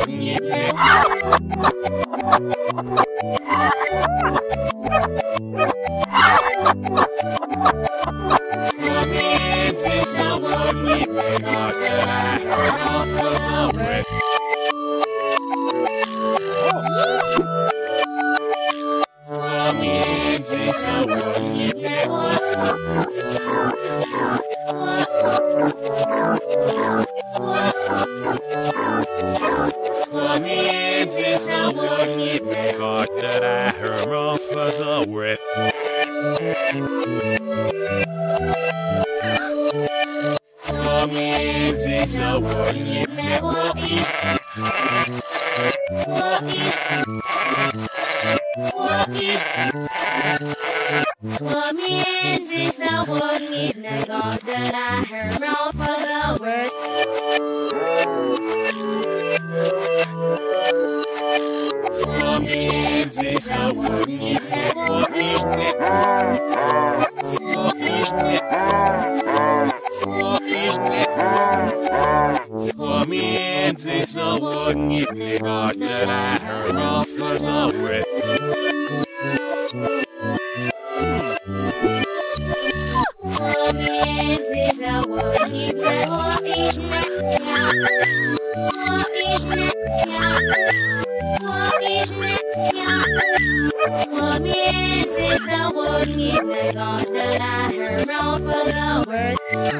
word nghiệp nè. Means it's a word nghiệp nè, cause that I heard of was a word. Means it's a word nghiệp nè. Means it's a word nghiệp nè, cause that I heard of was a word. Means it's a word nghiệp nè. Means it's a word nghiệp nè, cause that I heard of was a word. Means it's a word nghiệp nè. Means it's a word nghiệp nè, cause that I heard of was a word. Means it's a word nghiệp nè. Means it's a word nghiệp nè, cause that I heard of was a word.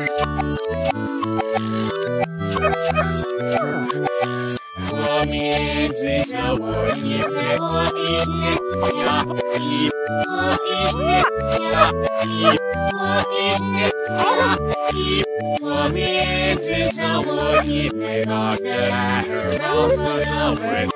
Means it's a word nghiệp nè. Means it's a word nghiệp nè, cause that I heard of was a word.